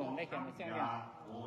ได้เขียนเป็นเสียงเดียว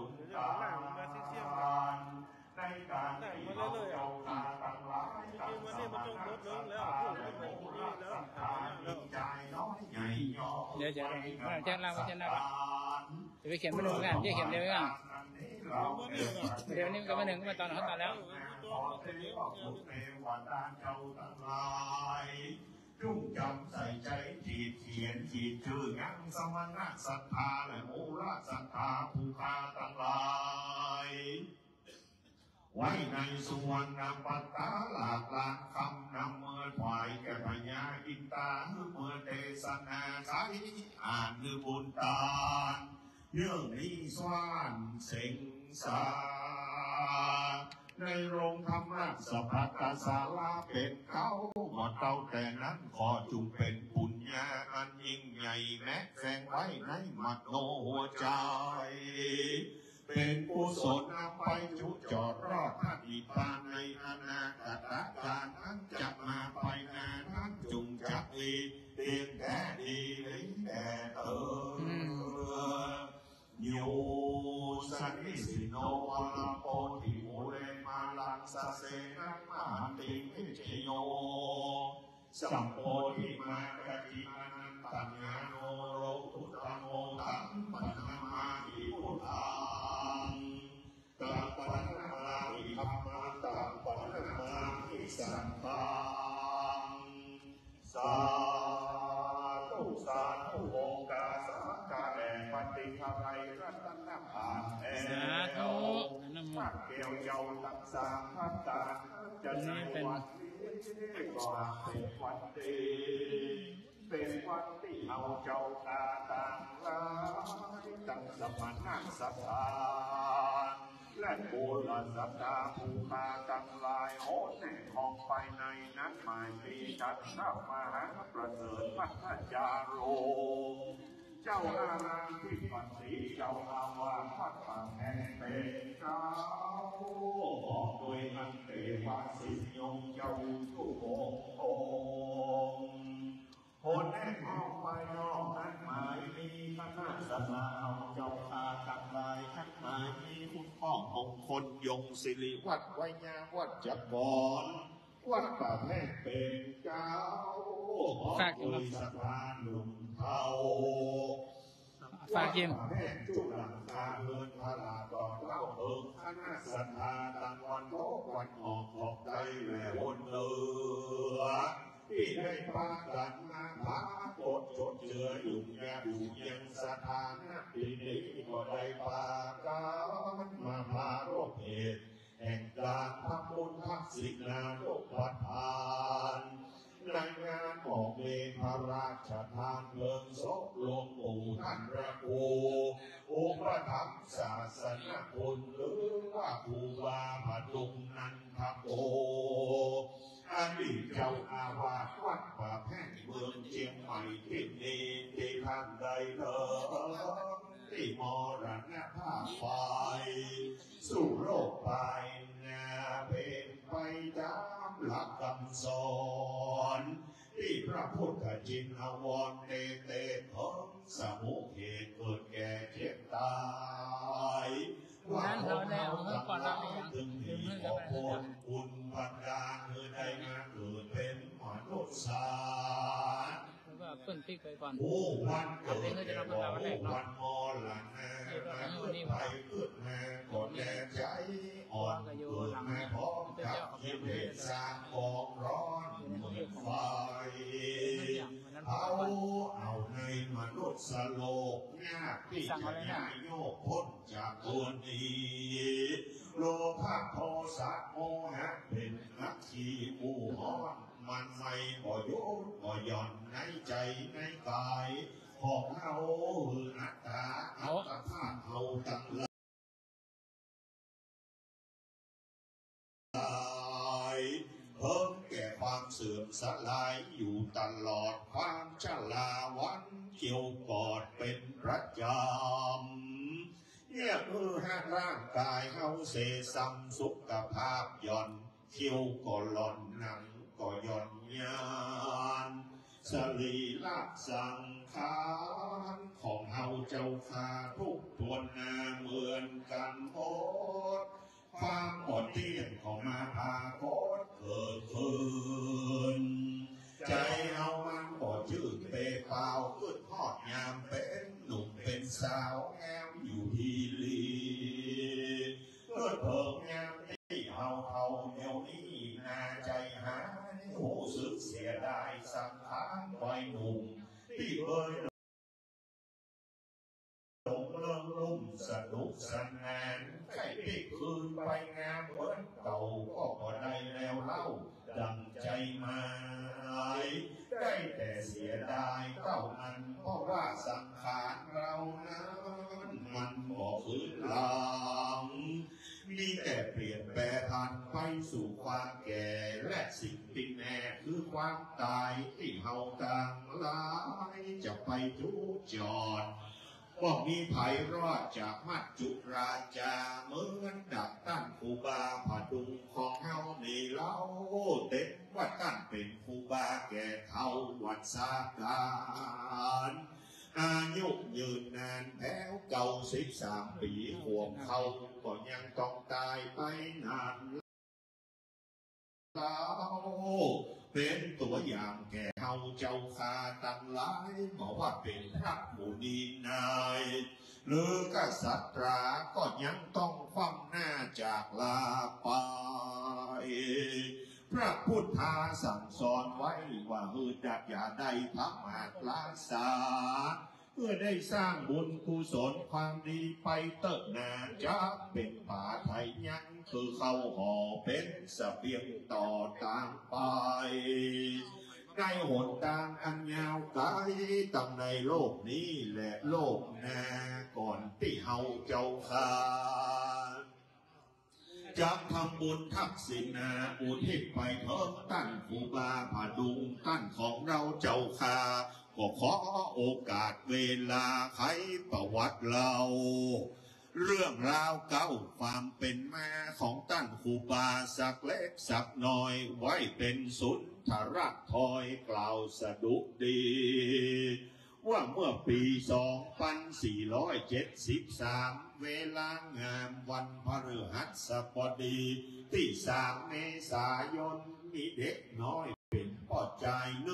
ในการที่เราเจ้าตาตั้งหลายตั้งสมาธิสัทธาและโมระสัทธาดีใจน้อยใหญ่ย่อเดี๋ยวจะล่างจะไปเขียนมาหนึ่งงานจะเขียนเดียวกันเดี๋ยวนี้ก็มาหนึ่งก็มาตอนเขาตอนแล้วเทวดาเจ้าตั้งหลายจงจำใส่ใจขีดเขียนขีดชื่อยังสมณะศรัทธาและโมระศรัทธาภูคาตั้งหลายไว้ในสุวรรณปัตตาหลากหลานคำนำเมื่อถวายแก่พญาอินตาเมื่อเทศนาใช้อ่านคือบุญตาเรื่องนี้สวานเสงสาในโรงธรรมะสภักศาลาเป็นเขาหมดเต้าแต่นั้นขอจุงเป็นปุญญาอันยิ่งใหญ่แม้แฝงไว้ในมัดโนหัวใจเป็นกุศลนำไปจุจอดรอดท่านนิพพานในอนาคตการทั้งจับมาไปงานทั้งจุงจักรีเพียงแค่ดีเลยแต่โยสันนิสิโนวะละโพธิโมเลมาลังสะเสนังมหันติวิเชโยสัมโพธิมากติอนันตัญญาโนโรตุตโมตัมปัญมาหิพุทธังตัมปัญมาหิธัมมังตัมปัญมาหิสังฆังสาธุสาธุโอกาสกาแห่งปฏิภาณรัตนภาสาธุสักเกี่ยวเจ้าตักสามพันตาจะในวันนี้ก็เป็นวันดีเป็นวันที่เอาเจ้าตาต่างหลายตั้งสมณะศรัทธาและโบราณศรัทธาภูคาตั้งหลายโหนแห่งของภายในนั้นหมายปีชัดเข้ามหาประเสริฐพัฒจาโรเจ้าอารามที่ปัสสีเจ้าอาวาสพัดปากแห่งเป็นเจ้าบอกโดยอันเตวาสิยงเจ้าทุกองคนแห่งห้องภายนอกนั้นหมายมีคณะสงฆ์เอาเจ้าตาตั้งหลายทั้งหมายมีคุณพ่อของคนยงศิริวัดวิญญาวัดจักรกรวัดป่าแม่เป็นเจ้าบอกโดยสถานหนุ่มเทาฝากยิ้มแม่จุฬาคาเงินพระราดอกเล่าคณะศรัทธาตะวันตกวันออกขอบใจแม่บนเหนือที่ได้พากันมาพากดจดเจือยุ่งยากอยู่ยังสถานะที่นี้ก็ได้พากันมาพาโรคเหตุแห่งการทำบุญทักษิณาโลกประทานในงานบอกเมพระราชทานเพลิงศพหลวงปู่ท่านพระครูองค์พระธรรมศาสนาคุณหรือว่าครูบาพดุงนันทโกอดีตเจ้าอาวาสวัดป่าแพร่เมืองเชียงใหม่ที่นี้ที่ท่านใดเถิดที่มรณภาพไปสู่โลกภายหน้าเป็นไปตามหลักคำสอนที่พระพุทธจินวรเตเตของสมุเหตุเกิดแก่เจ็บตายว่าคนเราทั้งหลายถึงที่ขอผลบุญบันดาลคือได้มาเกิดเป็นมนุษย์สารแล้วก็เพิ่นติ๊กไปก่อนวันเกิดแต่บอกวันมอลันนะไปขึ้นมาก่อนแน่ใจอ่อนเกิดมาพร้อมกับกิเลสสร้างกองร้อนเหมือนไฟเอาในมนุษย์สโลกยากที่จะย้ายโยกพ้นจากตัวนี้โลภะโทสะโมหะเป็นนักขี่ผู้ฮ้อนมันไม่บ่ยุบบ่หย่อนในใจในกายของเราอัตตาอัตภาพเราตั้งหลายเพิ่มแก่ความเสื่อมสลายอยู่ตลอดความชราวันเกี่ยวกอดเป็นประจำเนี่ยห้าร่างกายเฮาเสสัมสุขภาพย่อนเที่ยวก็หล่อนหนังก็ย่อนยานสรีระสังขารของเฮาเจ้าข้าทุกทวนนาเหมือนกันหมดความหมดเที่ยงของมาพาโคตเกิดขึ้นใจเอามันบ่ชื่นเปเปล่าขึ้นทอดยามเป็นหนุ่มเป็นสาวแง้มอยู่ที่ลีเพื่อเพิ่มยามที่เฮาเดี๋ยวนี้น่าใจหายหูสึกเสียดายสังขารวัยหนุ่มที่เคยหลงเรื่องลุ่มสนุกสนานใครที่คืนไปงามเหมือนเก่าก็พอได้แล้วเล่าดังใจหมายได้แต่เสียดายเท่านั้นเพราะว่าสังขารเรานั้นมันบอกคืนหลังมีแต่เปลี่ยนแปลผันไปสู่ความแก่และสิ่งที่แน่คือความตายที่เฮาต่างหลายจะไปทุกจอดว่ามีไผรอดจากมัจจุราชาเหมือนดับตั้นครูบาผาดุงของเฮาในเล่าเต็มว่าตั้นเป็นครูบาแก่เท่าวัดสาการอายุยืนนานแพ้วเก่า13 ปีห่วงเขาก็ยังต้องตายไปนานเป็นตัวอย่างแก่เฮาเจ้าข้าตั้งหลายบอกว่าเป็นพระผู้ดีนายหรือกษัตริย์ก็ยังต้องฟังหน้าจากลาไปพระพุทธาสั่งสอนไว้ว่าดักอย่าได้พักมาปราศาเพื่อได้สร้างบุญกุศลความดีไปเติบนานจะเป็นป่าไทยยังคือเข้าห่อเป็นเสบียงต่อต่างไปในหนทางอันยาวไกลตั้งในโลกนี้และโลกหน้าก่อนที่เฮาเจ้าข้าจะทำบุญทักษิณาอุทิศไปเพิ่มตั้นครูบาผาดุงตั้นของเราเจ้าข้าก็ขอโอกาสเวลาไขประวัติเราเรื่องราวเก่าความเป็นมาของตั้นครูบาสักเล็กสักน้อยไว้เป็นสุนทรทอยกล่าวสดุดีว่าเมื่อปี 2473 เวลางามวันพฤหัสบดีที่ 3 เมษายนมีเด็กน้อยเป็นพ่อใจ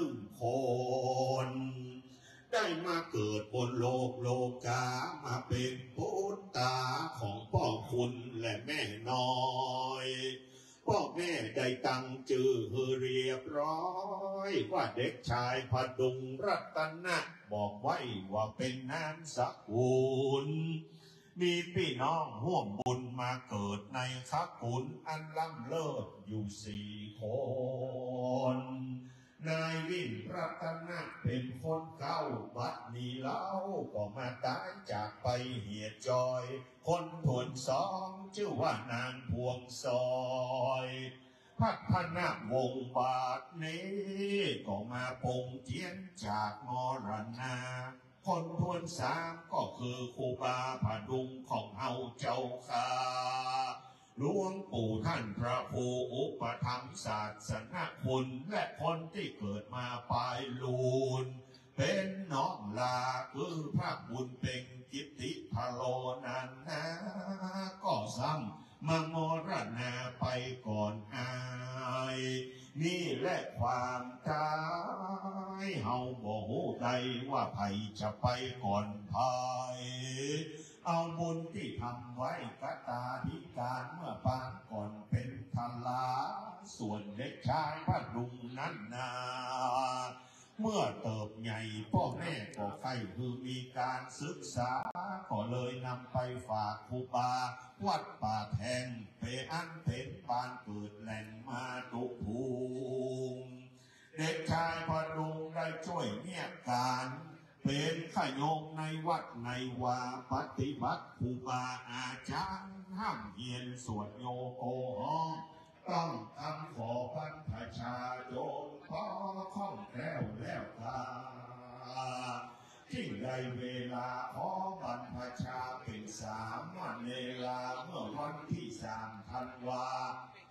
1 คนได้มาเกิดบนโลกามาเป็นปุตตาของพ่อคุณและแม่น้อยพ่อแม่ได้ตั้งชื่อเรียบร้อยว่าเด็กชายพดุงรัตนะบอกไว้ว่าเป็นนามสกุลมีพี่น้องร่วมบุญมาเกิดในสกุลอันล้ำเลิศอยู่4 คนนายวินรัตนะเป็นคนเก่าบัดนี้เล่าก็มาตายจากไปเหียจอยคนผล2ชื่อว่านางพวงซอยพัฒนาวงศ์บาทนี้ก็มาปงเทียนจากมรณาคนทวน3ก็คือครูบาผาดุงของเฮาเจ้าข้าหลวงปู่ท่านพระครูอุปถัมภ์ศาสนคุณและคนที่เกิดมาปลายลูนเป็นน้องลาคือพระบุญเป็นกิตติพโลนันนะก็ซ้ำมามรณาไปก่อนอายนี่แหละความตายเฮาบ่ฮู้ใดว่าไผจะไปก่อนไผเอาบุญที่ทำไว้กตาธิการเมื่อปางก่อนเป็นทลาส่วนเด็กชายพดุงนั้นนาเมื่อเติบใหญ่พ่อแม่ก็ใครคือมีการศึกษาก็เลยนำไปฝากครูบาวัดป่าแทงเปอันเป็นบ้านเกิดแหล่งมาตุภูมิเด็กชายพดุงได้ช่วยเมียการเป็นขยงในวัดในวาปฏิบัติครูบาอาจารย์ห้ามเยียนสวดโยโกห้องต้องทำขอบรรพชาโยมพอข้องแคล้วแล้วกาที่ได้เวลาขอบรรพชาเป็น3 วันเวลาเมื่อวันที่3 ธันวา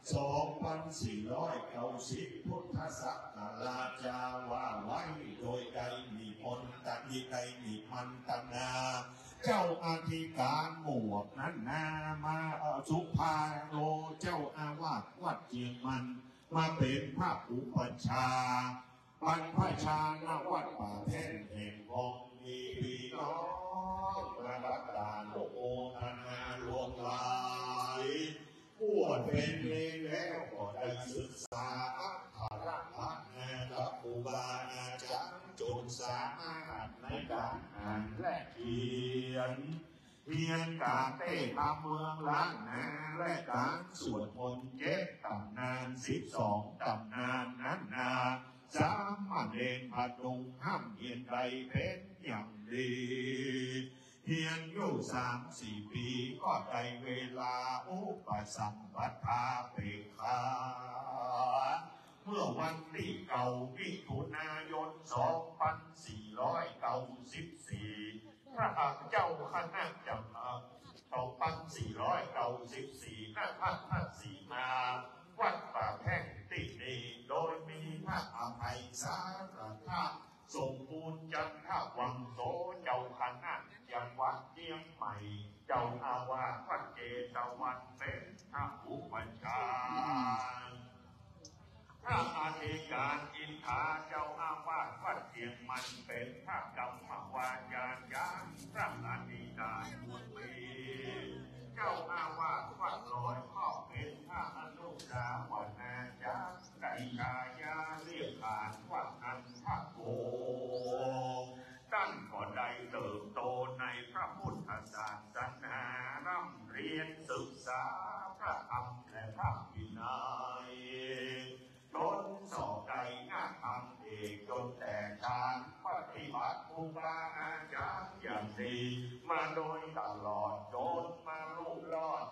2490พุทธศักราชาว่าไว้โดยใดมีมนตมีใดมีมันตนาเจ้าอธิการหมวกนั้นนามาสุภาโลเจ้าอาวาสวัดเจียงมันมาเป็นพระอุปัชฌาย์บรรพชาณวัดป่าแท่นแห่งพงมีพี่น้องมารักตาโลโอธนาหลวงหลายบวชเป็นเนรแล้วก็ได้ศึกษาอักขระพัฒนากับครูบาอาจารย์จนสามารถในการอ่านและเขียนเรียนการเต้นตามเมืองล้านนาและการสวดมนต์7 ตำนาน12 ตำนานนั้นนาสามเณรพดุงห้ามเฮียนใดเป็นอย่างดีเฮียนอยู่3-4 ปีก็ได้เวลาอุปสัมปทาเปกขาเมื่อวันที่9 มิถุนายน 2494พระเจ้าคณะจังหวัด2494ณ พระธาตุสีมาวัดป่าแพ่งที่นี่โดยมีพระอภัยสารธาสมบูรณ์จันทวังโสเจ้าคณะจังหวัดเชียงใหม่เจ้าอาวาสวัดเจตวันเป็นพระอุปัชฌาย์พระอธิการอินทาเจ้าอาวาสวัดเชียงใหม่เป็นพระกรรมวาจาญาณพระอธิการบุญมีเจ้าอาวาสวัดลอยก็เป็นพระอนุสาวนาจารย์ไก่กายาเรียกขานวัดนันทโกท่านก็ได้เติบโตในพระพุทธศาสนาร่ำเรียนศึกษาพระธรรมและพระวินัยจนสอบได้งานทำเอกจนแต่การปฏิบัติครูบาอาจารย์อย่างดีมาโดยตลอดจนมาลุรอด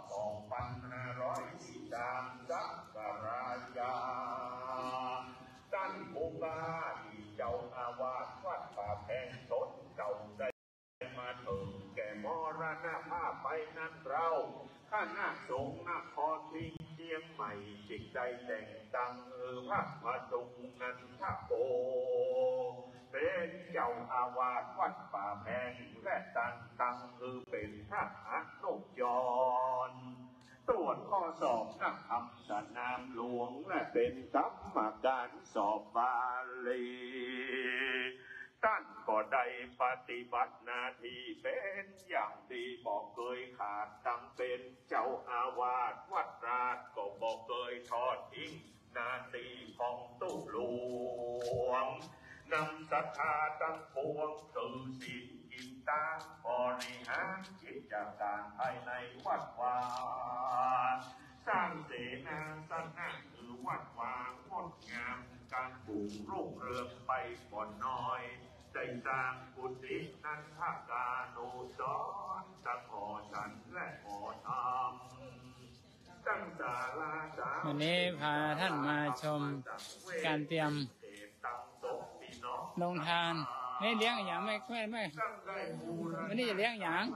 2543สักราชาท่านครูบาที่เจ้าอาวาสวัดป่าแพงตนเจ้าได้มาถึงแก่มรณภาพไปนั้นเราข้านาคสงฆ์นครพิงเชียงใหม่จึงได้แต่งตั้งพระพดุงนันทโกเป็นเจ้าอาวาสวัดป่าแพงและตั้งเป็นพระอนุจรตรวจข้อสอบนักธรรมสนามหลวงและเป็นกรรมการสอบบาลีท่านก็ได้ปฏิบัติหน้าที่เป็นอย่างดีบอกเคยขาดตั้งเป็นเจ้าอาวาสวัดราชก็บอกเคยทอดทิ้งหน้าที่ของตู้หลวงนำศรัทธาตั้งปวงถือศีลกินตามบริหารกิจการภายในวัดวาสร้างเสนาสนะคือวัดวางดงามการปลูกรุ่งเรืองไปบ่อนน้อยได้สร้างกุฏินันทการโนสรตะขอฉันและขอธรรมตั้งศาลาสาวันนี้พาท่านมาชมการเตรียมลงทานไม่เลี้ยงอย่างไม่วันนี้จะเลี้ยงอย่าง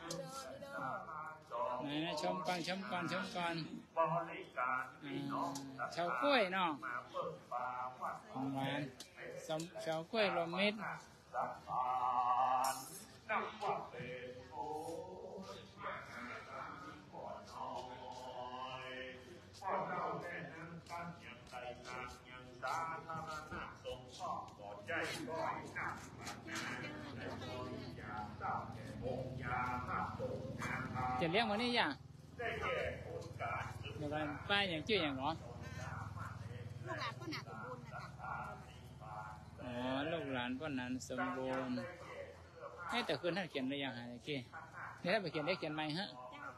ไหนชมก่อนเฉาก้วยเนาะของหวานเฉาก้วยรวมมิตรจะเลี้ยงวันนี้ยังเดี๋ยวกันป้าอย่างชื่ออย่างหรอลูกหลานพ่อหนาสมบูรณ์นะคะอ๋อลูกหลานพ่อหนาสมบูรณ์ให้แต่คืนท่านเขียนได้ยังไงกี้นี่ถ้าไปเขียนได้เขียนไหมฮะ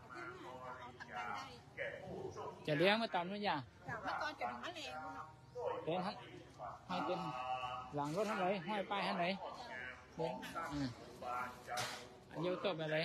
จะเลี้ยงมาตอนนู้นยังเมื่อตอนจะถึงมะเร็งเป็นให้เป็นหลังรถท่านไหนห้อยป้ายท่านไหนเลี้ยงอายุตัวไปเลย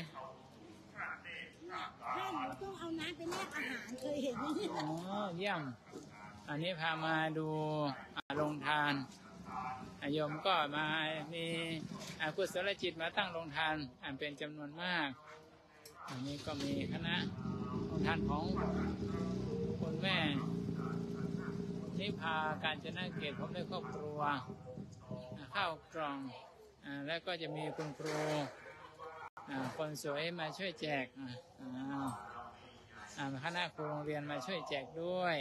ถ้าหนูต้องเอาน้ำไปแลกอาหารเคยเห็นไหมอ๋อเยี่ยมอันนี้พามาดูโรงทานโยมก็มามีกุศลจิตมาตั้งโรงทานอันเป็นจำนวนมากอันนี้ก็มีคณะโรงทานของคุณแม่นิพาการจนาเกตผมได้ครอบครัวข้าวกล่องแล้วก็จะมีคุณครูคนสวยมาช่วยแจกคณะครูโรงเรียนมาช่วยแจกด้วย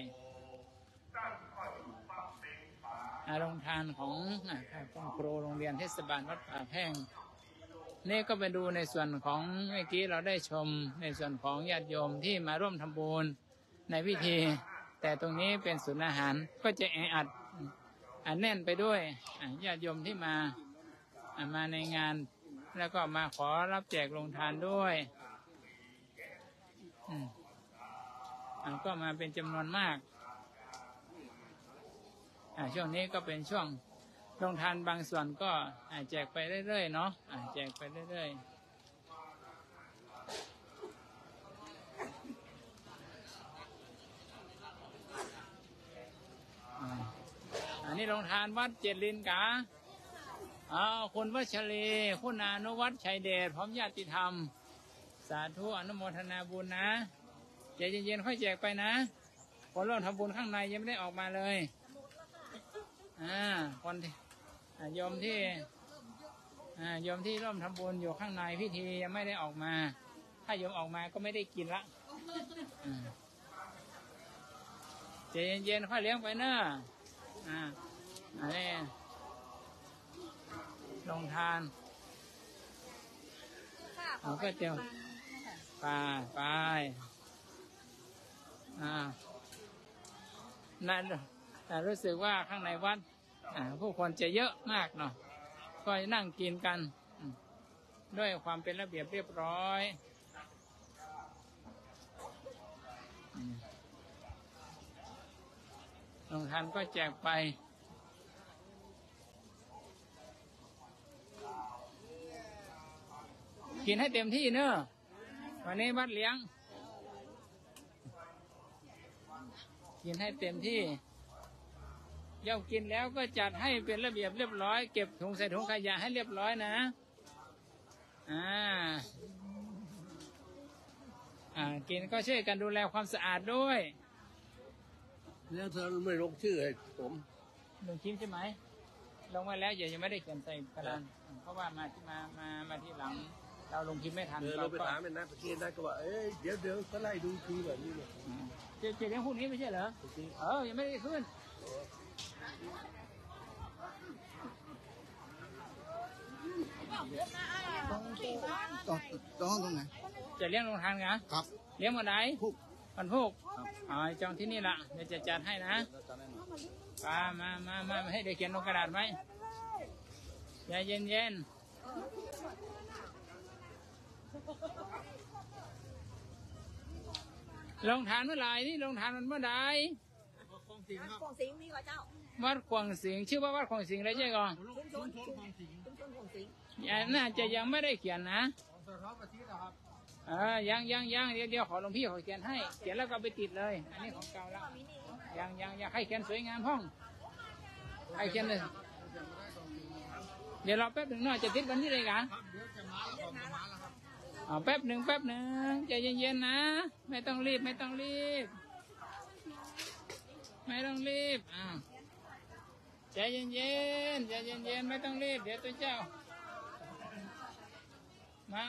โรงทานของคุณครูโรงเรียนเทศบาลวัดป่าแพงนี่ก็ไปดูในส่วนของเมื่อกี้เราได้ชมในส่วนของญาติโยมที่มาร่วมทำบุญในพิธีแต่ตรงนี้เป็นศูนย์อาหารก็จะแออัดแน่นไปด้วยญาติโยมที่มาในงานแล้วก็มาขอรับแจกโรงทานด้วยก็มาเป็นจำนวนมากช่วงนี้ก็เป็นช่วงโรงทานบางส่วนก็แจกไปเรื่อยๆเนาะแจกไปเรื่อยๆอันนี้โรงทานวัดเจ็ดลินกาคุณวัชรีคุณานุวัฒน์ชัยเดชพร้อมญาติธรรมสาธุอนุโมทนาบุญนะใจเย็นๆค่อยแจกไปนะคนร่วมทำบุญข้างในยังไม่ได้ออกมาเลยคนโยมที่ร่วมทำบุญอยู่ข้างในพิธียังไม่ได้ออกมาถ้าโยมออกมาก็ไม่ได้กินละใจเย็นๆค่อยเลี้ยงไปเนอะอันนี้ลงทานเราก็เตียวไปนั่นแต่รู้สึกว่าข้างในวัดผู้คนจะเยอะมากเนาะก็นั่งกินกันด้วยความเป็นระเบียบเรียบร้อยลงทานก็แจกไปกินให้เต็มที่เนอะวันนี้วัดเลี้ยงกินให้เต็มที่ย่อมกินแล้วก็จัดให้เป็นระเบียบเรียบร้อยเก็บถุงใส่ถุงขยะให้เรียบร้อยนะกินก็ช่วยกันดูแลความสะอาดด้วยแล้วเธอไม่ลงชื่อให้ผมลงชื่อใช่ไหมลงมาแล้วยังไม่ได้เขียนใส่กระดานเพราะว่ามาที่หลังเราลงพิมพ์ไม่ทันเราไปถามเป็นนักเรียนนักก็ว่าเดี๋ยวก็ไล่ดูทีแบบนี้เลยเลี้ยงพวกนี้ไม่ใช่เหรอยังไม่ได้ขึ้นตรงไหนจะเลี้ยงโรงทานไงครับเลี้ยงวันไหนวันพุธจองที่นี่ละเดี๋ยวจะจัดให้นะมาให้เด็กเขียนลงกระดาษไหมใจเย็นลงทานเมื่อไหร่นี่ลงทานมันเมื่อใดวัดขวงสิงห์นี่ก็เจ้าวัดขวงสิงห์ชื่อว่าวัดขวงสิงห์อะไรใช่ก่อนชุมชนขวงสิงห์น่าจะยังไม่ได้เขียนนะยังเดี๋ยวขอหลวงพี่เขาเขียนให้เขียนแล้วก็ไปติดเลยอันนี้ของเก่าแล้วยังให้เขียนสวยงามห้องให้เขียนเลยเดี๋ยวรอแป๊บหนึ่งหน่อยจะติดวันนี้เลยกันแป๊บหนึ่งใจเย็นๆนะไม่ต้องรีบใจเย็นไม่ต้องรีบเดี๋ยวตัวเจ้ามา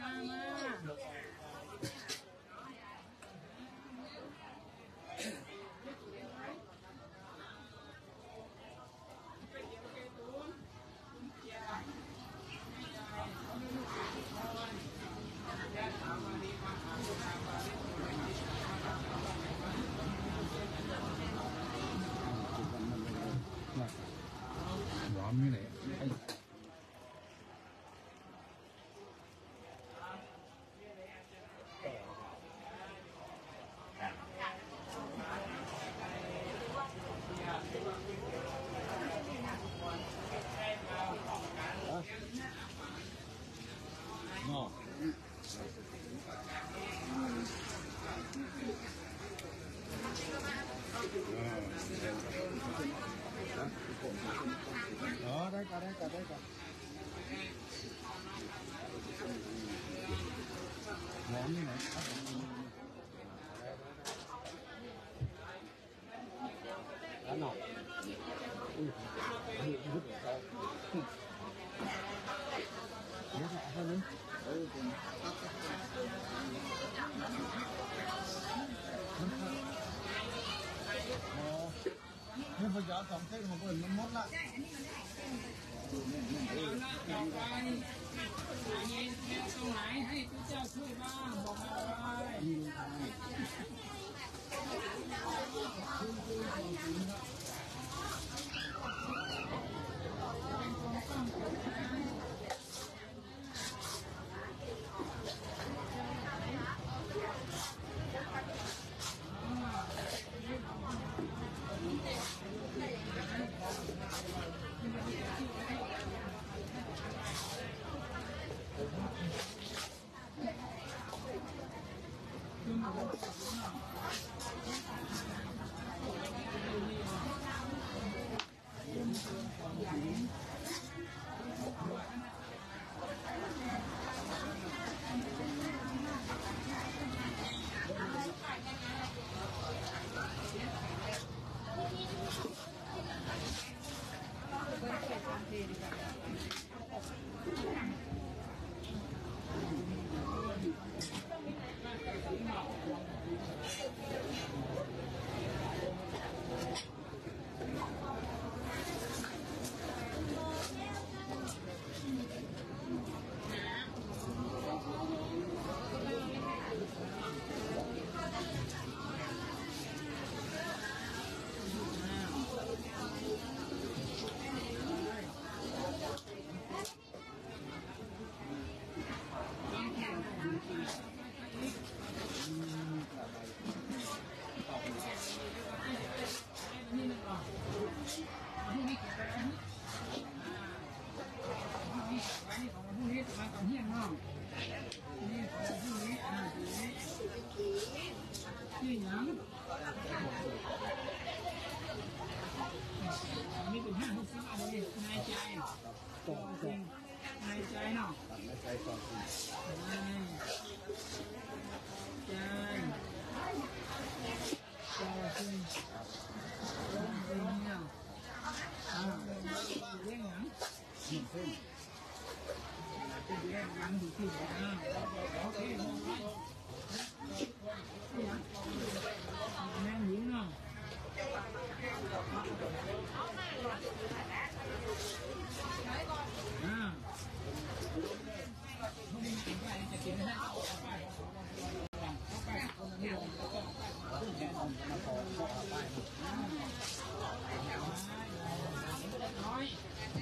หวานไม่ไหนได้กันหอมนี่ไหนจะเอา2 เส้นของเปิ่นมันหมดละเอาละต่อไปมีตรงไหนให้พระเจ้าช่วยบ้างบอกมาเลยนี่เป็น5-60อันนี้นายใจนายใจเนาะไม่ใช่2 จริงใจเนี่ยเลี้ยงหยังเลี้ยงหยังดูที่บ้านโอเคแม่หญิงเนาะจะกินให้เอาไปคนนี้ลงแล้วก็ขึ้นแทนมาขอเอาไปน้อย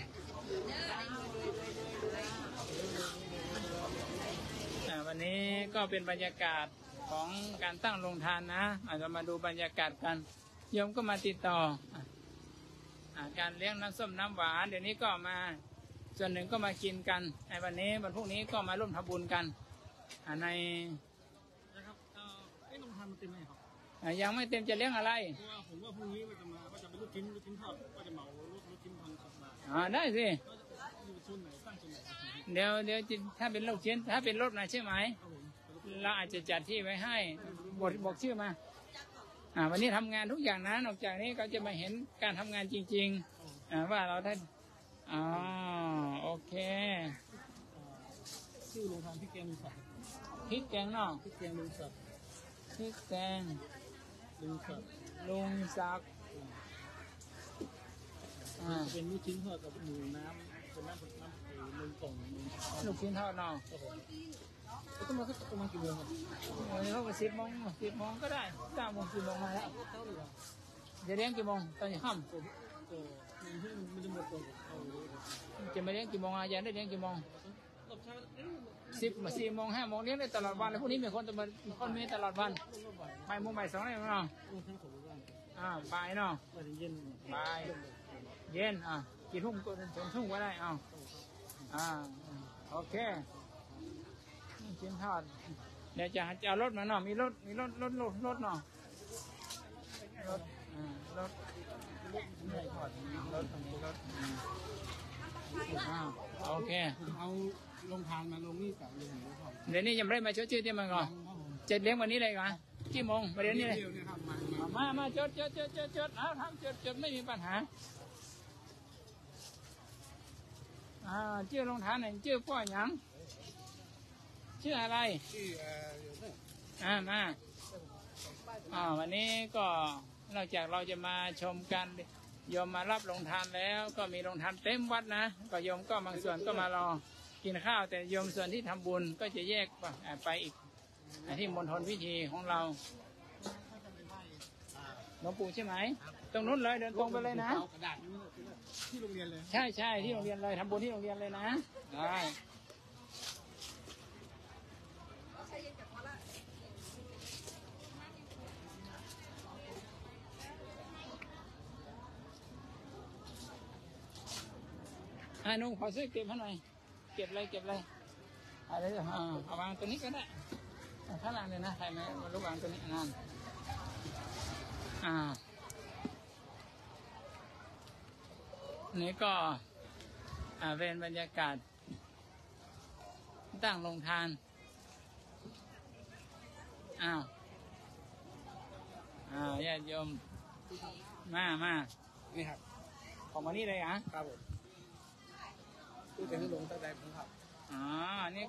วันนี้ก็เป็นบรรยากาศของการตั้งโรงทานนะอาจจะมาดูบรรยากาศกันโยมก็มาติดต่อการเลี้ยงน้ำส้มน้ำหวานเดี๋ยวนี้ก็มาส่วนหนึ่งก็มากินกันในวันนี้วันพรุ่งนี้ก็มาร่วมทำบุญกันในนะครับโรงทานมันเต็มไหมครับยังไม่เต็มจะเลี้ยงอะไรเพราะว่าผมว่าพรุ่งนี้ว่าจะเป็นลูกชิ้นทอดว่าจะเหมารถชิ้นพันขับมาได้สิอยู่ส่วนไหนตั้งส่วนไหนเดี๋ยวถ้าเป็นลูกชิ้นถ้าเป็นรถนะใช่ไหมเราอาจจะจัดที่ไว้ให้บอกชื่อมาวันนี้ทำงานทุกอย่างนะนอกจากนี้ก็จะมาเห็นการทำงานจริงๆว่าเราได้โอเคชื่อโรงทานพริกแกงลุงศักดิ์พริกแกงเนาะพริกแกงลุงศักดิ์พริกแกงลุงศักดิ์เป็นลูกชิ้นทอดกับหมูน้ำเป็นน้ำนมกล่องลูกชิ้นทอดเนาะต้องมาสักประมาณกี่โมงครับวันนี้เขาไป10 โมงก็ได้9 โมง10 โมงมาแล้วจะเลี้ยงกี่โมงตอนค่ำมันจะหมดก่อนจะมาเลี้ยงกี่โมงอาจารย์ได้เลี้ยงกี่โมง4 โมง 5 โมงเลี้ยงได้ตลอดวันเลยพวกนี้มีคนมีตลอดวันบ่ายโมงบ่าย 2ได้ไหมเนาะบ่ายเนาะบ่ายเย็นกี่ทุ่มก็ถึงทุ่มก็ได้โอเคชิ้นทอดเดี๋ยวจะเอารถมาเนาะมีรถเนาะรถโอเคเอาลงทานมาลงนี่กับลงหมูทอดเดี๋ยวนี้ยังไม่ได้มาชดชื่อที่มันก่อนจะเลี้ยงวันนี้เลยก่อนกี่โมงมาเดี๋ยวนี้เลยมาจดเอาทำจดไม่มีปัญหาชื่อลงทานไหนชื่อพ่อหยังชื่ออะไรมาวันนี้ก็นอกจากเราจะมาชมการโยมมารับโรงทานแล้วก็มีโรงทานเต็มวัดนะก็โยมก็บางส่วนก็มารอกินข้าวแต่โยมส่วนที่ทำบุญก็จะแยกไปอีกที่มณฑลพิธีของเราหลวงปู่ใช่ไหมตรงนู้นเลยเดินตรงไปเลยนะเอากระดาษนี้ที่โรงเรียนเลยใช่ใช่ที่โรงเรียนเลยทำบุญที่โรงเรียนเลยนะได้นุ่งขอช่วยเก็บให้หน่อยเก็บเลยอะไรเอาวางตัวนี้ก็ได้ข้างล่างเลยนะใครไหมมาลูกวางตัวนี้นั่นนี่ก็เป็นบรรยากาศตั้งโรงทานญาติโยมมานี่ครับออกมานี่เลยครับผมตู้จะให้ลงตั้งแต่ผมครับนี่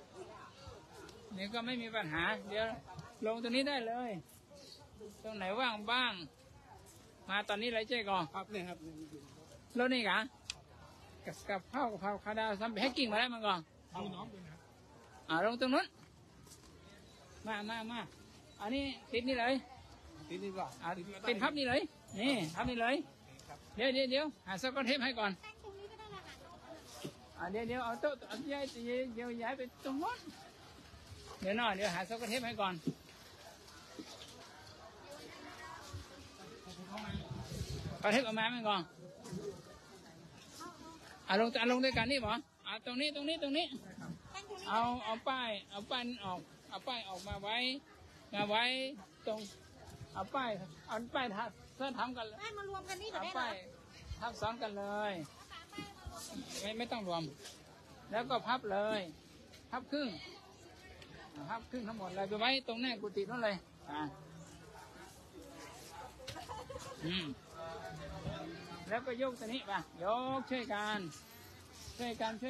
ก็ไม่มีปัญหาเดี๋ยวลงตรงนี้ได้เลยตรงไหนว่างบ้างมาตอนนี้เลยเจ๊ก่อนครับนี่ครับแล้วนี่กะกับข้าวกะเพราคาดาวซัมแพ็กกิ้งมาได้มั้งก่อนดูน้องด้วยนะลงตรงนู้นมาอันนี้ติดนี่เลยติดนี่ก่อนติดพับนี่เลยนี่พับนี่เลยเดี๋ยวหาสกอตเทปให้ก่อนเดี๋ยวเอาโต๊ะย้ายไปตรงนู้นเดี๋ยวหาสกอตเทปให้ก่อนกระเทปเอามาไหมก่อนลงด้วยกันนี่หรอตรงนี้เอาป้ายออกมาไว้ตรงเอาป้ายทำกันเลยมารวมกันนี่ก็ได้ป้ายทับซ้อนกันเลยไม่ต้องรวมแล้วก็พับเลยพับครึ่งทั้งหมดเลยไปไว้ตรงหน้ากุฏินั่นเลยแล้วก็ยกตัวนี้ไปยกช่วยกันไป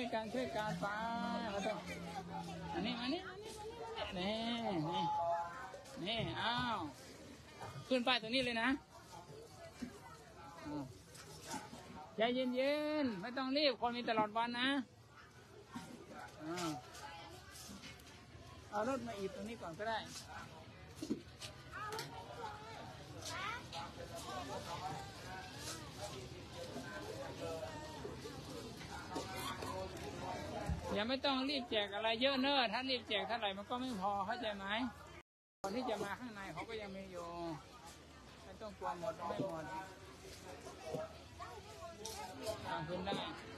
มาตรงอันนี้นี่ขึ้นไปตรงนี้เลยนะใจเย็นๆไม่ต้องรีบคนมีตลอดวันนะเอารถมาอีบตรงนี้ก่อนก็ได้อย่าไม่ต้องรีบแจกอะไรเยอะเนอะถ้ารีบแจกเท่าไหร่มันก็ไม่พอเข้าใจไหมคนที่จะมาข้างในเขาก็ยังมีอยู่ไม่ต้องกลัวหมดไม่หมดขึ้นได้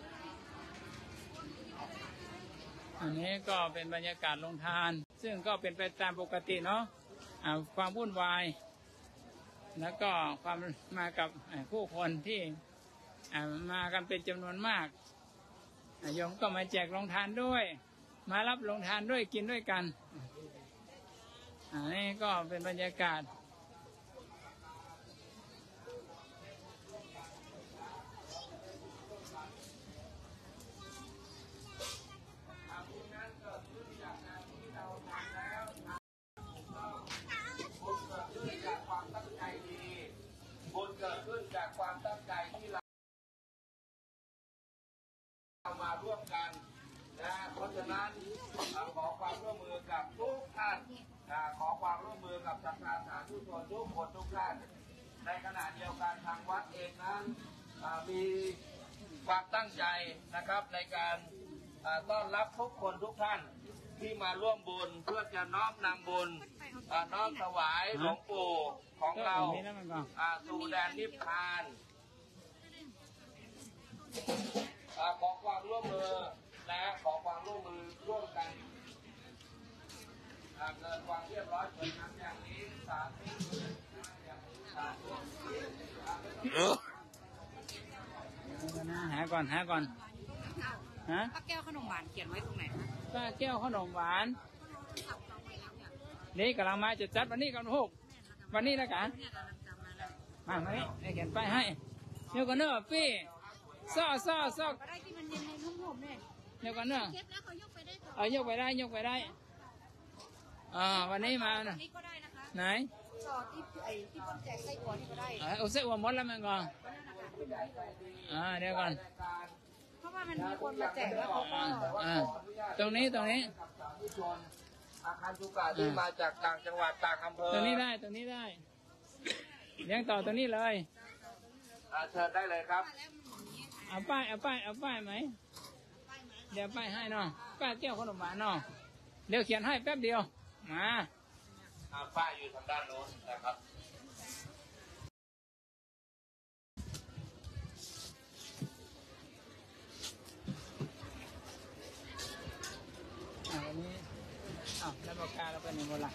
อันนี้ก็เป็นบรรยากาศโรงทานซึ่งก็เป็นไปตามปกติเนาะความวุ่นวายแล้วก็ความมากับผู้คนที่มากันเป็นจำนวนมากโยมก็มาแจกโรงทานด้วยมารับโรงทานด้วยกินด้วยกันนี่ก็เป็นบรรยากาศบุญเกิดขึ้นจากความตั้งใจที่เรามาร่วมกันนะเพราะฉะนั้นขอความร่วมมือกับทุกท่านขอความร่วมมือกับศรัทธาสาธุชนทุกคนทุกท่านในขณะเดียวกันทางวัดเองนั้นมีความตั้งใจนะครับในการต้อนรับทุกคนทุกท่านที่มาร่วมบุญเพื่อจะน้อมนำบุญน้อมถวายหลวงปู่ของเราสู่แดนนิพพานขอความร่วมมือนะขอความร่วมมือร่วมกันเกิดความเรียบร้อยสวยงามอย่างนี้สาธุหาก่อนป้าแก้วขนมหวานเขียนไว้ตรงไหนคะป้าแก้วขนมหวานนี่กำลังมาจะจัดวันนี้กันทุกวันนี้แล้วกันมานี่เขียนป้ายให้เดี๋ยวก่อนเนอะพี่ซ่อได้ที่มันยังไงนุ่มๆเนี่ยเดี๋ยวก่อนเนอะเก็บแล้วเขายกไปได้ยกไปได้วันนี้มานี่ก็ได้นะคะไหนซอที่ที่คนแจกไส้อั่วที่ก็ได้เอาเส้นหัวมดแล้วมันก่อนเดี๋ยวก่อนเพราะว่ามันมีคนมาแจกแล้วเขาก็ตรงนี้อาคารสุกาที่มาจากต่างจังหวัดต่างอำเภอตรงนี้ได้เลี้ยงต่อตรงนี้เลยเชิญได้เลยครับเอาป้ายไหมเดี๋ยวป้ายให้เนาะป้ายแก้วขนมหวานเนาะเดี๋ยวเขียนให้แป๊บเดียวมาป้ายอยู่ทางด้านโน้นนะครับวันนี้แล้วปากกาเราไปไหนหมดละ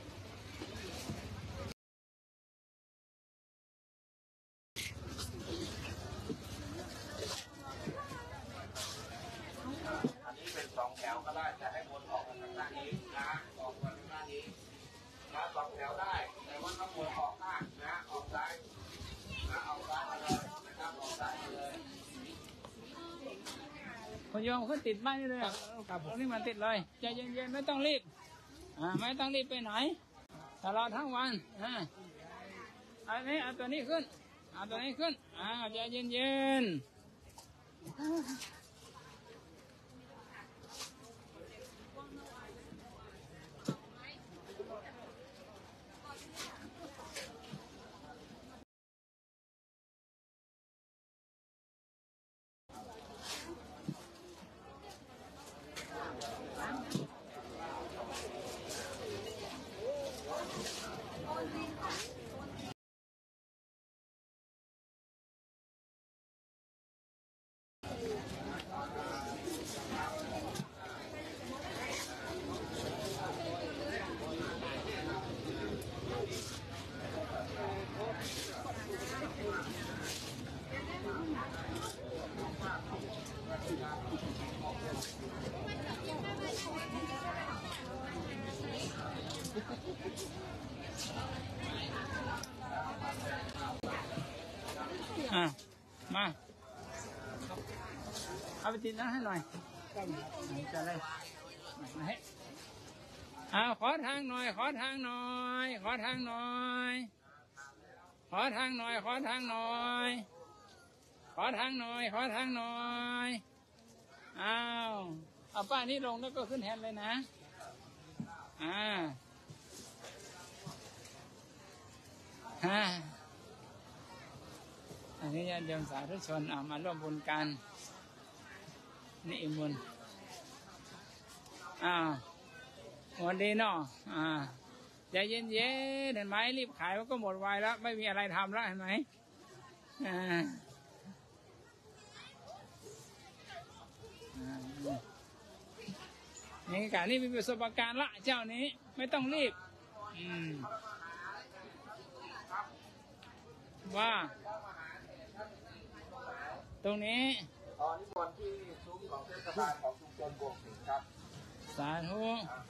อันนี้เป็น2 แถวก็ได้จะให้วนออกมาทางด้านนี้นะออกมาทางด้านนี้นะ2 แถวได้แต่ว่าต้องวนออกข้างนะออกซ้ายนะออกซ้ายมาเลยนะครับออกซ้ายมาเลยคนโยมขึ้นติดป้ายนี่เลยครับนี่มันติดเลยใจเย็นๆไม่ต้องรีบไม่ต้องรีบไปไหนตลอดทั้งวันอันนี้เอาตัวนี้ขึ้นใจเย็นๆมาเอาไปติดนั้นให้หน่อยจะเลยขอทางหน่อยขอทางหน่อยอ้าวเอาป้านี้ลงแล้วก็ขึ้นแฮนด์เลยนะอันนี้ญาติโยมสาธุชนมาร่วมบุญกันนี่บุญวันดีเนาะใจเย็นๆเห็นไหมรีบขายก็หมดไวแล้วไม่มีอะไรทำแล้วเห็นไหมนี่การนี่มีประสบการณ์ละเจ้านี้ไม่ต้องรีบว่าตรงนี้นิมนต์ที่ซุ้มของเทศบาลของชุมชนบวกสิงห์ครับสาธุ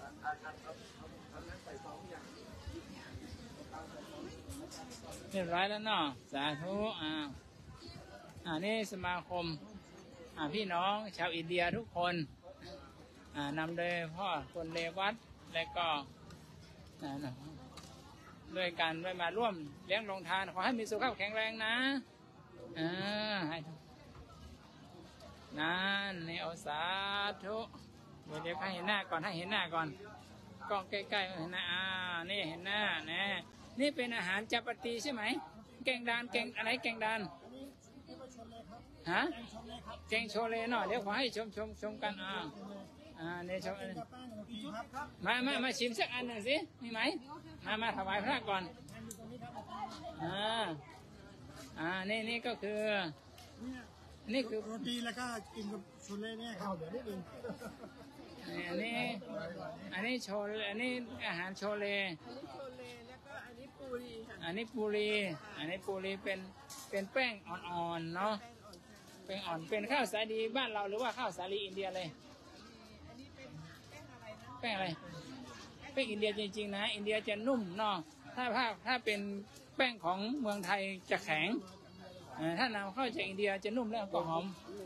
เรียบร้อยแล้วเนาะสาธุนี่สมาคมพี่น้องชาวอินเดียทุกคนนำโดยพ่อคนเลวัตและก็ด้วยกันได้มาร่วมเลี้ยงโรงทานขอให้มีสุขภาพแข็งแรงนะให้นั่นนี่เอาสาธุเดี๋ยวให้เห็นหน้าก่อนกล้องใกล้ๆเห็นหน้านี่เห็นหน้านี่เป็นอาหารจัปตีใช่ไหมแกงดานแกงอะไรแกงดานแกงโชเลเนาะเดี๋ยวขอให้ชมกันเนี่ยชมมาชิมสักอันหนึ่งสิมีไหมมาถวายพระก่อนนี่ก็คือนี่คือโรตีแล้วก็กินกับโชเลเนี่ยครับเดี๋ยวนิดนึงอันนี้โชเลอันนี้อาหารโชเลแล้วก็อันนี้ปูรีค่ะอันนี้ปูรีเป็นแป้งอ่อนๆเนาะแป้งอ่อนเป็นข้าวสาลีบ้านเราหรือว่าข้าวสาลีอินเดียเลยอันนี้เป็นแป้งอะไรแป้งอินเดียจริงๆนะอินเดียจะนุ่มเนาะถ้าเป็นแป้งของเมืองไทยจะแข็งถ้านำเข้าจากอินเดียจะนุ่มแล้วก็หอม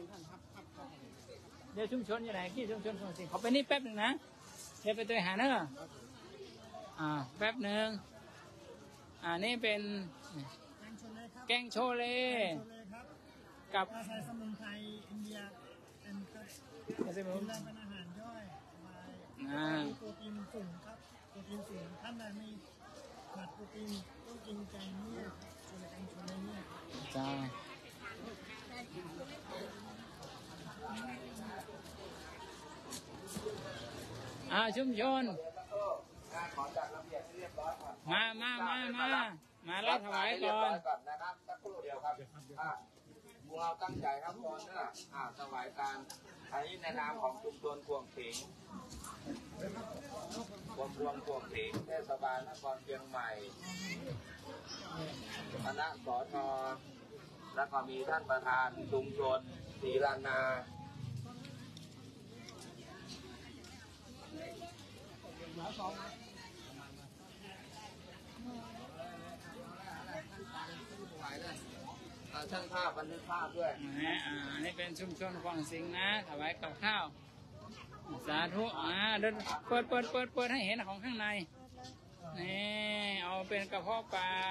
เดี๋ยวชุมชนอยู่ไหนที่ชุมชนส่งสิขอไปนี่แป๊บหนึ่งนะเดี๋ยวไปตัวหาเนอะแป๊บหนึ่งอันนี้เป็นแกงโชเลครับแกงโชเลโชเลครับกับอาศัยสมุนไพรอินเดียเป็นครับอะไรกิไม่นรู้ได้เป็นอาหารย่อยสบายอ่ามีโปรตีนสูงครับโปรตีนสูงท่านใดไม่ขาดโปรตีนต้องกินแกงเนี่ยครับโชเลแกงโชเลเนี่ยครับจ้าชุมชนขอจัดระเบียบให้เรียบร้อยก่อนมารับถวายก่อนนะครับสักครู่เดียวครับพวกเราตั้งใจครับตอนนี้ถวายการอันนี้ในนามของชุมชนกวงถิงกวงกวงถิงเทศบาลนครเชียงใหม่คณะสทแล้วก็มีท่านประธานชุมชนศรีลานาช่างภาพบันทึกภาพด้วยอันนี้เป็นชุมชนกวางสิงห์นะถวายกับข้าว สาธุเดินเปิดให้เห็นของข้างในนี่เอาเป็นกระเพาะปลา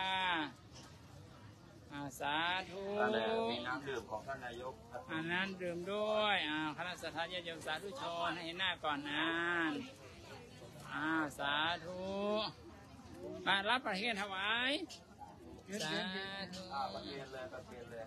สาธุมีน้ำดื่มของท่านนายกอันนั้นดื่มด้วยคณะสัตยาญาติโยมสาธุชนให้เห็นหน้าก่อนนะสาธุมารับประเคนถวายสาธุประเคนเลยประเคนเลย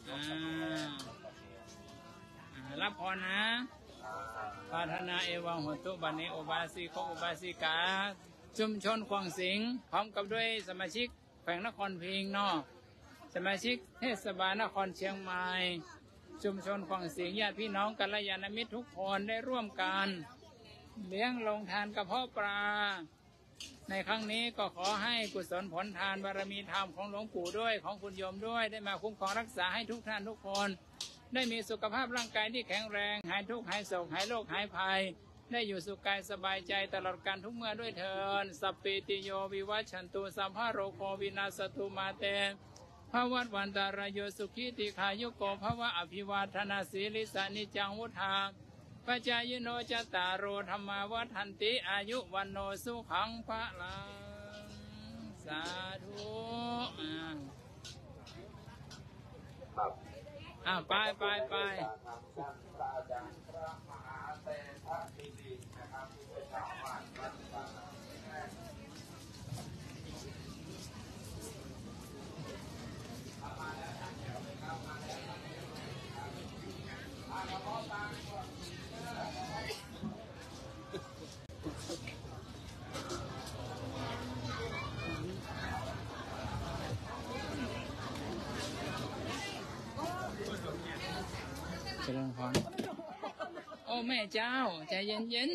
รับพรนะปรารถนาเอวังหตุบันนี้อุบาสิกอุบาสิกาชุมชนกวางสิงห์พร้อมกับด้วยสมาชิกแขวงนครพิงค์เนาะสมาชิกเทศบาลนครเชียงใหม่ชุมชนกวางสิงห์ญาติพี่น้องกัลยาณมิตรทุกคนได้ร่วมกันเลี้ยงลงทานกระเพาะปลาในครั้งนี้ก็ขอให้กุศลผลทานบารมีธรรมของหลวงปู่ด้วยของคุณโยมด้วยได้มาคุ้มครองรักษาให้ทุกท่านทุกคนได้มีสุขภาพร่างกายที่แข็งแรงหายทุกข์หายโศกหายโรคหายภัยได้อยู่สุขกายสบายใจตลอดการทุกเมื่อด้วยเถิดสัพพิติโยวิวัชชันตุสัมภโรโควินาสตุมาเตภวัตวันตารายโยสุขีติขายุโกภวะอภิวาทนาสีลิสานิจังวุธาปัจจายโนจตารโรธรรมาวัฏันติอายุวันโนสุขังพระลังสาธุไปทางท่านพระอาจารย์พระมหาเตชะธิดีนะครับที่เป็นเจ้าอาวาสวัดบางแห่งเจริญพรโอ้แม่เจ้าใจเย็น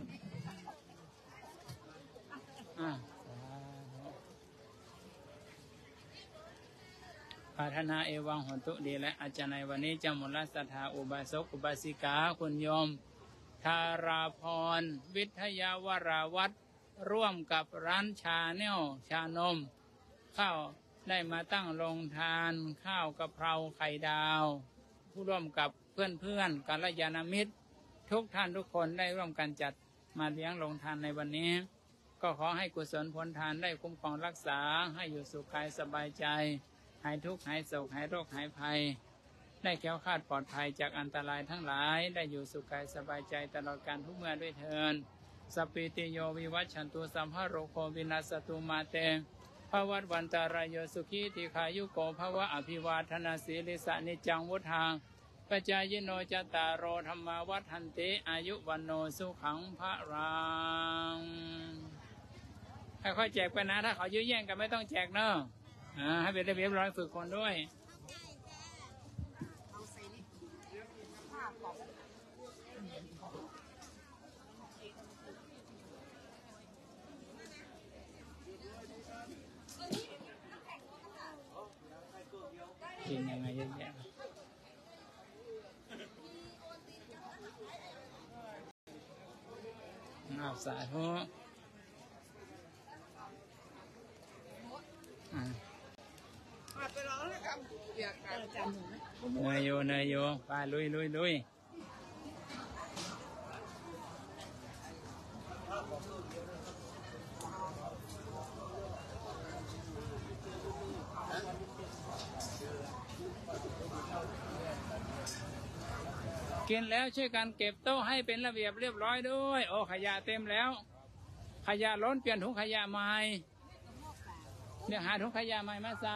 ปรารถนาเอวังหนตุดีและอาจารย์ในวันนี้จะหมดละศรัทธาอุบาสกอุบาสิกาคุณโยมธาราพรวิทยาวราวัตรร่วมกับร้านชาแนลชานมข้าวได้มาตั้งโรงทานข้าวกะเพราไข่ดาวผู้ร่วมกับเพื่อนกัลยาณมิตรทุกท่านทุกคนได้ร่วมกันจัดมาเลี้ยงโรงทานในวันนี้ ก็ขอให้กุศลผลทานได้คุ้มครองรักษาให้อยู่สุขกายสบายใจหายทุกข์หายโศกหายโรคหายภัยได้แคล้วคลาดปลอดภัยจากอันตรายทั้งหลายได้อยู่สุขกายสบายใจตลอดการทุกเมื่อด้วยเถิดสัพพิติโยวิวัชชันตุสัมภโรโควินาสตุมาเตภวัตวันตารายโยสุขีติขายุโกภวะอภิวาทนาสีลิสานิจังวุธาปัจจายโนจตารโรธรรมาวัฏันติอายุวันโนสุขังพระรังค่อยๆแจกไปนะถ้าเขายื้อแย่งกันไม่ต้องแจกเนอะให้เป็นระเบียบร้อยฝึกคนด้วยกินยังไงเยอะแยะสาธุเนยโยไปลุยกินแล้วช่วยกันเก็บโต๊ะให้เป็นระเบียบเรียบร้อยด้วยโอ้ขยะเต็มแล้ว ขยะล้นเปลี่ยนถุงขยะใหม่เดี๋ยวหาถุงขยะใหม่มาใส่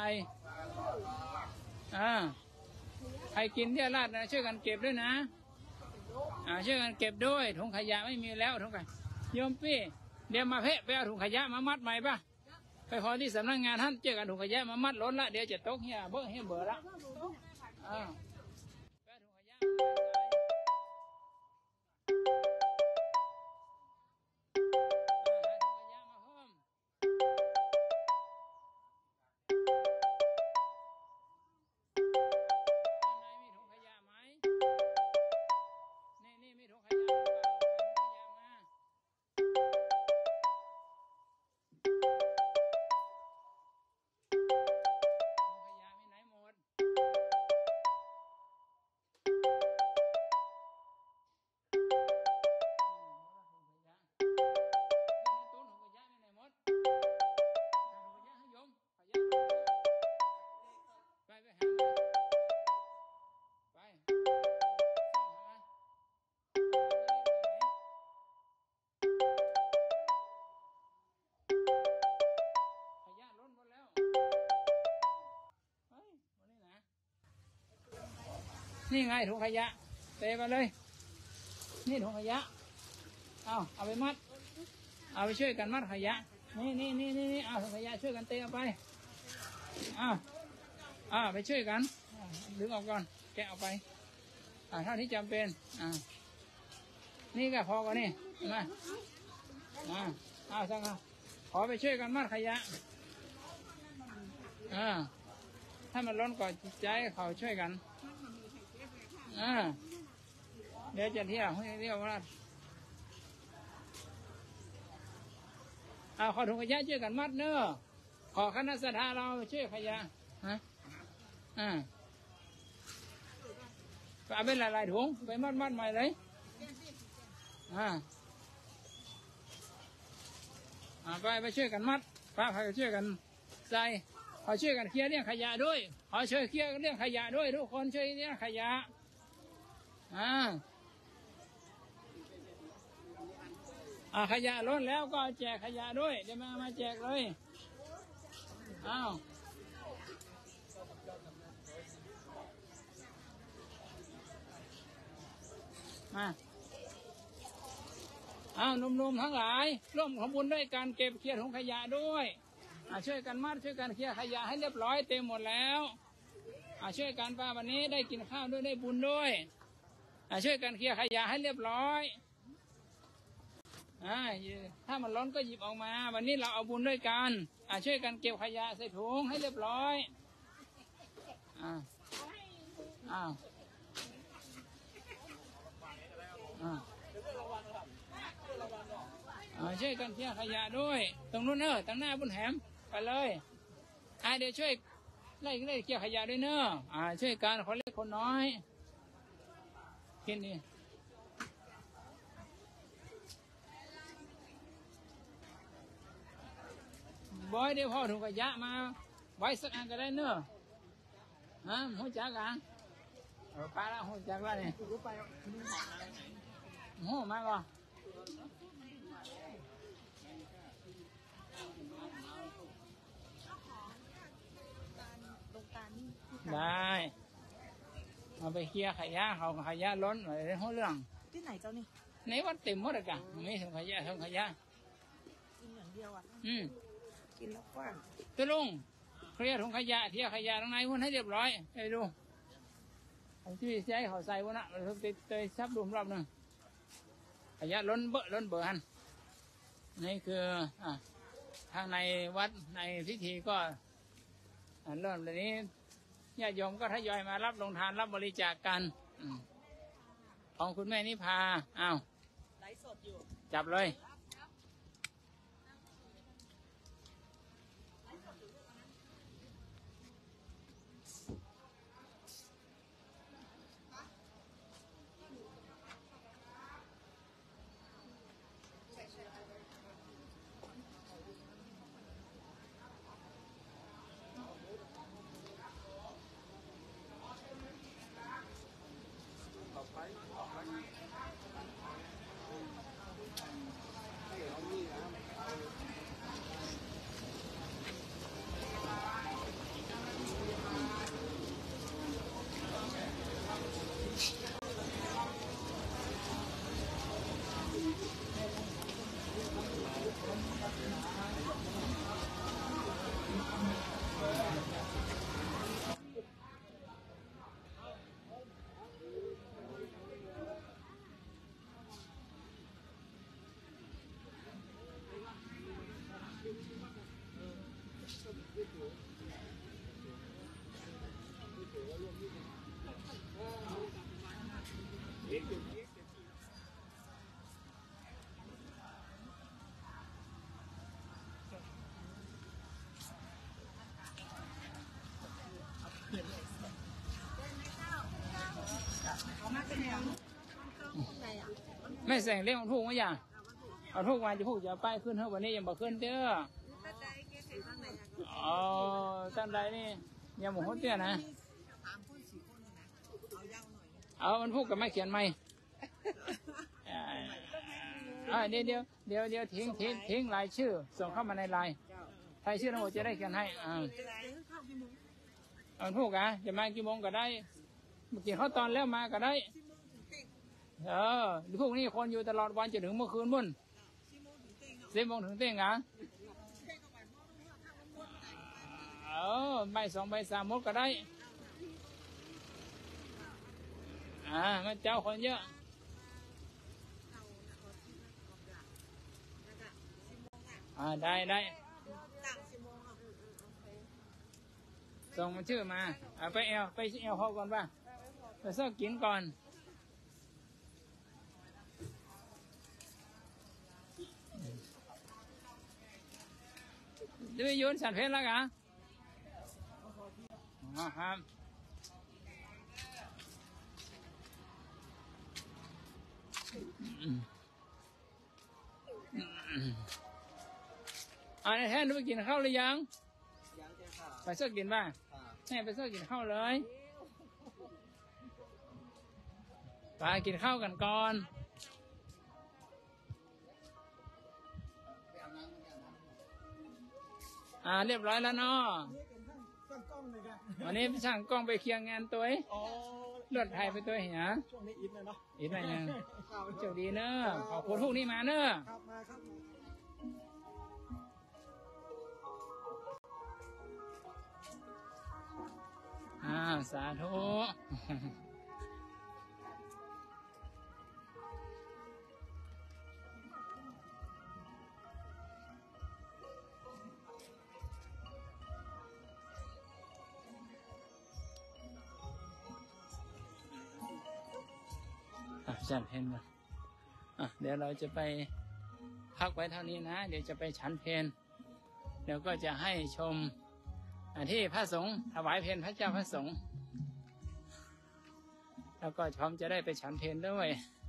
ใครกินเที่ยวราดนะช่วยกันเก็บด้วยนะช่วยกันเก็บด้วยถุงขยะไม่มีแล้วถุงขยะโยมพี่เดี๋ยวมาไปเอาถุงขยะมามัดใหม่ป่ะไปขอที่สำนักงานท่านเจอกันถุงขยะมามัดล้นละเดี๋ยวจะตกเหี้ยเบื่อละไปเอาถุงขยะนี่ไงถุงขยะเตะมาเลยนี่ถุงขยะเอาไปมัดเอาไปช่วยกันมัดขยะนี่เอาถุงขยะช่วยกันเตะเอาไปไปช่วยกันดึงออกก่อนแกะออกไปเท่าที่จำเป็นนี่ก็พอกันนี่มาสักขอไปช่วยกันมัดขยะถ้ามันล้นก่อนใจเขาช่วยกันเดี๋ยวจะเที่ยวว่าขอถุงขยะช่วยกันมัดเนอะขอคณะสัตยาเราช่วยขยะเอาเป็นหลายๆถุงไปมัดใหม่เลยไปช่วยกันมัดป้าไปช่วยกันใส่ขอช่วยกันเคลียร์เรื่องขยะด้วยขอช่วยเคลียร์เรื่องขยะด้วยทุกคนช่วยเรื่องขยะขยะล้นแล้วก็แจกขยะด้วยเดี๋ยวมาแจกเลยมาหนุ่มๆทั้งหลายร่วมขบุญด้วยการเก็บเคลียร์ถุงขยะด้วยช่วยกันมัดช่วยกันเคลียร์ขยะให้เรียบร้อยเต็มหมดแล้วช่วยกันป้าวันนี้ได้กินข้าวด้วยได้บุญด้วยช่วยกันเคลียร์ขยะให้เรียบร้อยถ้ามันร้อนก็หยิบออกมาวันนี้เราเอาบุญด้วยกันช่วยกันเก็บขยะใส่ถุงให้เรียบร้อยช่วยกันเคลียร์ขยะด้วยตรงนู้นตรงหน้าบุญแหมไปเลยเดี๋ยวช่วยไล่เคลียร์ขยะด้วยช่วยกันคนเล็กคนน้อยกินนี่บอยเดี๋ยวพ่อถุงขยะมาไว้สักอันก็ได้หัวจักไปแล้วหัวจักแล้วนี่หัวมาก่อนได้เอาไปเคลียร์ขยะเขาขยะล้นอะไรในห้องเรื่องที่ไหนเจ้านี่ในวัดเต็มหมดเลยกันไม่ถุงขยะกินอย่างเดียวกินแล้วกว้างตัวลุงเคลียร์ถุงขยะเที่ยขยะตรงไหนพุ่นให้เรียบร้อยไปดูที่ใช้เขาใส่พุ่นเตยซับรวมรอบนึงขยะล้นเบอร์ฮันนี่คือทางในวัดในพิธีก็เริ่มเลยนี้ญาติโยมก็ทยอยมารับลงทานรับบริจาคกันของคุณแม่นิพาไลฟ์สดอยู่จับเลยไปไม่แสงเลี้ยงมันถูกไหมอย่างเอาถูกมาจะพูกจะไปขึ้นเท่าวันนี้ยังบ่ขึ้นเด้ออ๋อตั้งใดนี่ยังหมูเตี้ยนะเอามันพูกกับไม่เขียนไม่เดี๋ยวทิ้งรายชื่อส่งเข้ามาในไลน์รายชื่อทั้งหมดจะได้เขียนให้เอาพูกอ่ะจะมากี่โมงก็ได้เมื่อกี้เขาตอนแล้วมาก็ได้พวกนี้คนอยู่ตลอดวันจนถึงเมื่อคืนมุ่น10 โมงถึงเที่ยงอ่ะบ่าย 2 บ่าย 3 หมดก็ได้มาเจ้าคนเยอะได้ส่งมาชื่อมาไปแอลเขาก่อนป่ะไปเสิร์ฟกินก่อนจะไปโยนสัตว์เพชรแล้วกะครับในแท่นไปกินข้าวหรือยังไปเสิร์ฟกินป่ะไปเสิร์ฟกินข้าวเลยไปกินข้าวกันก่อนเรียบร้อยแล้วเนาะวันนี้พี่ช่างกล้องไปเคียงงานตัวเลือดไทยไปตัวเหี้ยช่วงนี้อิดเลยเนาะอิดอะไรเนี่ยเจ้าดีเนอะขอบคุณพวกนี้มาเนอะสาธุฉันเพนก่อนเดี๋ยวเราจะไปพักไว้เท่านี้นะเดี๋ยวจะไปฉันเพนเดี๋ยวก็จะให้ชมที่พระสงฆ์ถวายเพนพระเจ้าพระสงฆ์แล้วก็พร้อมจะได้ไปฉันเพนด้วย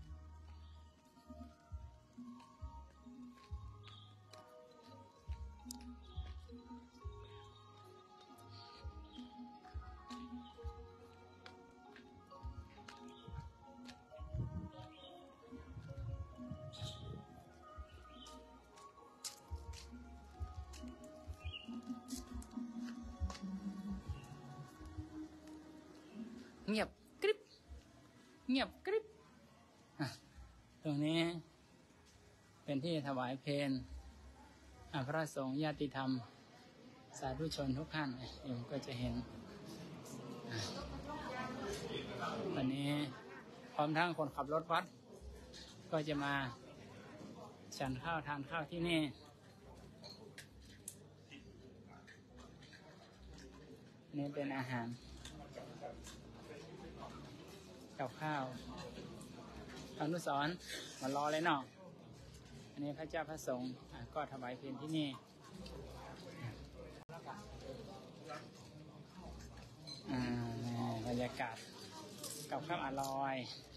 เงียบกริบตรงนี้เป็นที่ถวายเพลพระสงฆ์ญาติธรรมสาธุชนทุกท่านโยมก็จะเห็นวันนี้พร้อมทั้งคนขับรถวัดก็จะมาฉันข้าวทานข้าวที่นี่นี่เป็นอาหารกับข้าวอนุสรณ์มารอเลยเนาะอันนี้พระเจ้าพระสงฆ์ก็ถวายเพลที่นี่บรรยากาศกับข้าวอร่อย